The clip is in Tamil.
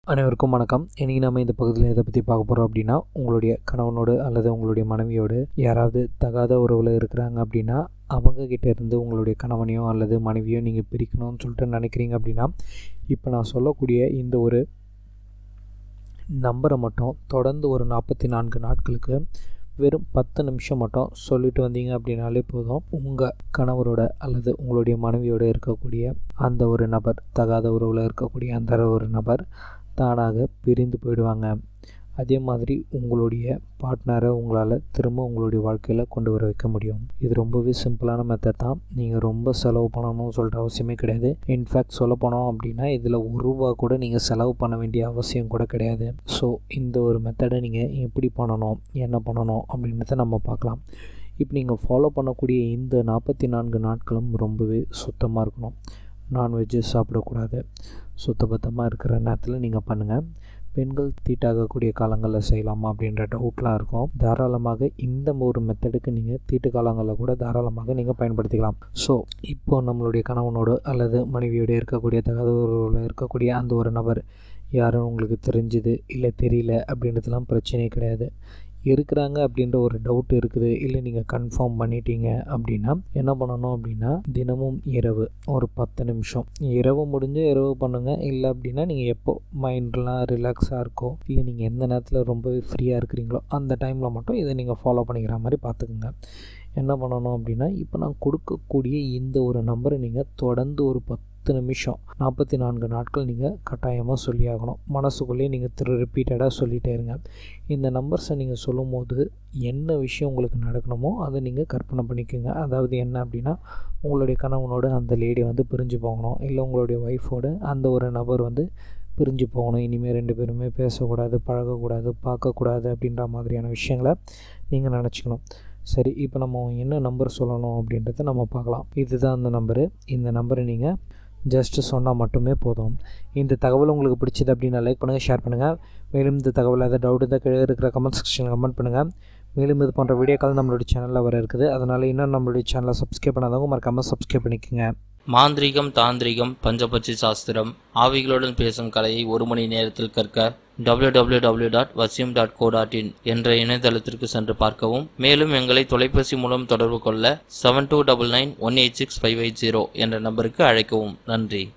அனைவருக்கும் வணக்கம். இன்றைக்கி நம்ம இந்த பகுதியில் எதை பற்றி பார்க்க போகிறோம் அப்படின்னா, உங்களுடைய கணவனோடு அல்லது உங்களுடைய மனைவியோடு யாராவது தகாத உறவில் இருக்கிறாங்க அப்படின்னா, அவங்கக்கிட்ட இருந்து உங்களுடைய கணவனையோ அல்லது மனைவியோ நீங்கள் பிரிக்கணும்னு சொல்லிட்டு நினைக்கிறீங்க அப்படின்னா, இப்போ நான் சொல்லக்கூடிய இந்த ஒரு நம்பரை மட்டும் தொடர்ந்து ஒரு 44 நாட்களுக்கு வெறும் 10 நிமிஷம் மட்டும் சொல்லிட்டு வந்தீங்க அப்படின்னாலே போதும். உங்கள் கணவரோட அல்லது உங்களுடைய மனைவியோடு இருக்கக்கூடிய அந்த ஒரு நபர், தகாத உறவில் இருக்கக்கூடிய அந்த ஒரு நபர் தானாக பிரிந்து போயிடுவாங்க. அதே மாதிரி உங்களுடைய பார்ட்னரை உங்களால் திரும்ப உங்களுடைய வாழ்க்கையில் கொண்டு வர வைக்க முடியும். இது ரொம்பவே சிம்பிளான மெத்தட் தான். நீங்கள் ரொம்ப செலவு பண்ணணும்னு சொல்லிட்டு அவசியமே கிடையாது. இன்ஃபேக்ட் சொல்ல போனோம் அப்படின்னா இதில் ₹1 கூட நீங்கள் செலவு பண்ண வேண்டிய அவசியம் கூட கிடையாது. ஸோ இந்த ஒரு மெத்தடை நீங்கள் எப்படி பண்ணணும், என்ன பண்ணணும் அப்படின்றத நம்ம பார்க்கலாம். இப்போ நீங்கள் ஃபாலோ பண்ணக்கூடிய இந்த 44 நாட்களும் ரொம்பவே சுத்தமாக இருக்கணும். நான்வெஜ்ஜு சாப்பிடக்கூடாது. சுத்தபத்தமாக இருக்கிற நேரத்தில் நீங்கள் பண்ணுங்கள். பெண்கள் தீட்டாகக்கூடிய காலங்களில் செய்யலாமா அப்படின்ற டவுட்லாம் இருக்கும். தாராளமாக இந்த ஒரு மெத்தடுக்கு நீங்கள் தீட்டு காலங்களில் கூட தாராளமாக நீங்கள் பயன்படுத்திக்கலாம். ஸோ இப்போது நம்மளுடைய கணவனோடு அல்லது மனைவியோடு இருக்கக்கூடிய தகாத உறவில் இருக்கக்கூடிய அந்த ஒரு நபர் யாரும் உங்களுக்கு தெரிஞ்சுது இல்லை தெரியல அப்படின்றதுலாம் பிரச்சனையே கிடையாது. இருக்கிறாங்க அப்படின்ற ஒரு டவுட் இருக்குது, இல்லை நீங்கள் கன்ஃபார்ம் பண்ணிட்டீங்க அப்படின்னா என்ன பண்ணணும் அப்படின்னா, தினமும் இரவு ஒரு 10 நிமிஷம், இரவு முடிஞ்சு இரவு பண்ணுங்கள். இல்லை அப்படின்னா நீங்கள் எப்போ மைண்ட்லாம் ரிலாக்ஸாக இருக்கோ, இல்லை நீங்கள் எந்த நேரத்தில் ரொம்பவே ஃப்ரீயாக இருக்கிறீங்களோ அந்த டைமில் மட்டும் இதை நீங்கள் ஃபாலோ பண்ணிக்கிற மாதிரி பார்த்துக்குங்க. என்ன பண்ணணும் அப்படின்னா, இப்போ நான் கொடுக்கக்கூடிய இந்த ஒரு நம்பரை நீங்கள் தொடர்ந்து ஒரு 10 நிமிஷம் 44 நாட்கள் நீங்கள் கட்டாயமாக சொல்லி ஆகணும். மனசுக்குள்ளேயே நீங்கள் ரிப்பீட்டடாக சொல்லிகிட்டே இருங்க. இந்த நம்பர்ஸை நீங்கள் சொல்லும் போது என்ன விஷயம் உங்களுக்கு நடக்கணுமோ அதை நீங்கள் கற்பனை பண்ணிக்கோங்க. அதாவது என்ன அப்படின்னா, உங்களுடைய கணவனோட அந்த லேடி பிரிஞ்சு போகணும், இல்லை உங்களுடைய ஒய்ஃபோட அந்த ஒரு நபர் பிரிஞ்சு போகணும். இனிமேல் 2 பேருமே பேசக்கூடாது, பழகக்கூடாது, பார்க்கக்கூடாது அப்படின்ற மாதிரியான விஷயங்களை நீங்கள் நினச்சிக்கணும். சரி, இப்போ நம்ம என்ன நம்பர் சொல்லணும் அப்படின்றத நம்ம பார்க்கலாம். இதுதான் அந்த நம்பரு. இந்த நம்பரை நீங்கள் ஜஸ்ட்டு சொன்னால் மட்டுமே போதும். இந்த தகவல் உங்களுக்கு பிடிச்சது அப்படின்னா லைக் பண்ணுங்கள், ஷேர் பண்ணுங்கள். மேலும் இந்த தகவல் ஏதாவது டவுட் இருந்தால் கீழே இருக்கிற கமெண்ட் செக்ஷனில் கமெண்ட் பண்ணுங்கள். மேலும் இது போன்ற வீடியோக்கள் நம்மளுடைய சேனலில் வர இருக்குது. அதனால் இன்னும் நம்மளுடைய சேனலை சப்ஸ்கிரைப் பண்ணாதவங்க மறக்காமல் சப்ஸ்கிரைப் பண்ணிக்கோங்க. மாந்திரீகம், தாந்திரிகம், பஞ்சபட்சி சாஸ்திரம், ஆவிகளுடன் பேசும் கலையை 1 மணி நேரத்தில் கற்க www.vasyum.co.in என்ற இணையதளத்திற்கு சென்று பார்க்கவும். மேலும் எங்களை தொலைபேசி மூலம் தொடர்பு கொள்ள 7299186580 என்ற நம்பருக்கு அழைக்கவும். நன்றி.